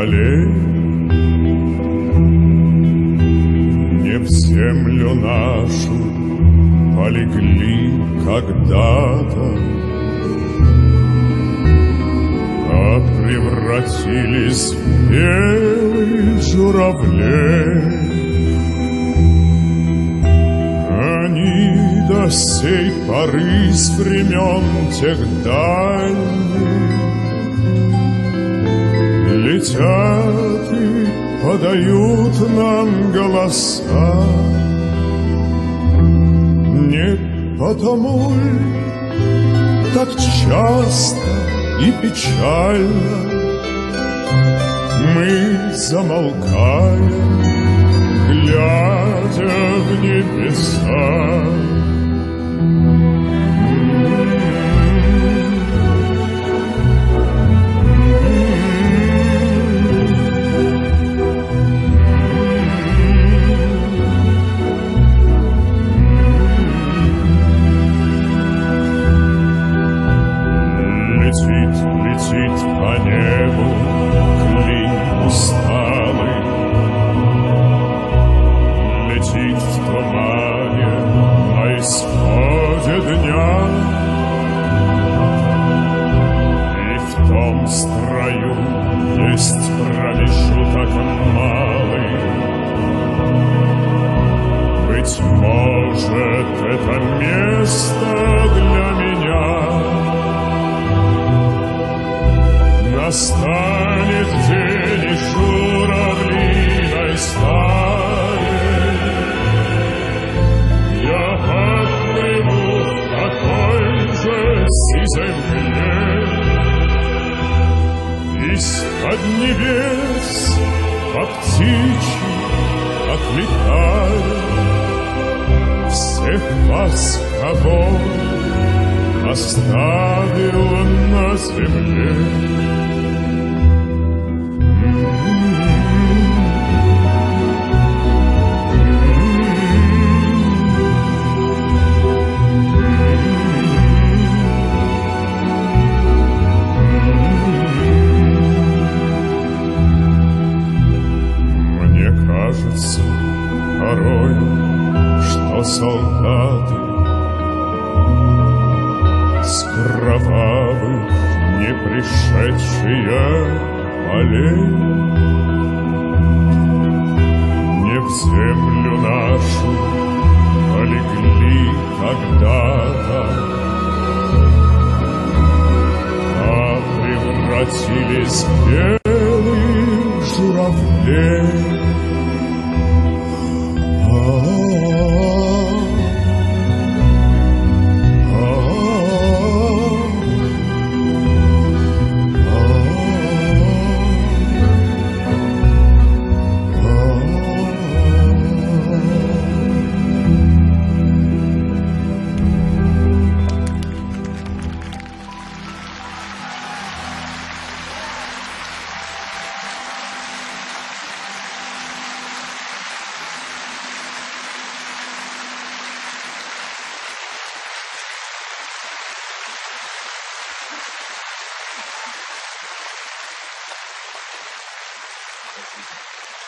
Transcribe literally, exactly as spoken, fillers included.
полей. Не в землю нашу полегли когда-то, а превратились в белых журавлей. Они до сей поры с времен тех дальних летят и подают нам голоса. Не потому ли так часто и печально мы замолкаем, глядя в небеса? Летит, летит по небу клин усталый, летит в тумане на исходе дня. И в том строю есть промежуток малый. Быть может, это место для меня. Настанет день и журавлиной стаи, я отплыву в такой же сизой мгле. Из-под небес по птичьи окликаю всех вас, кого оставил на земле. Мне кажется порой, что солдаты с кровавых не пришедшие полей не в землю нашу полегли когда-то, а превратились в белых журавлей. Thank you.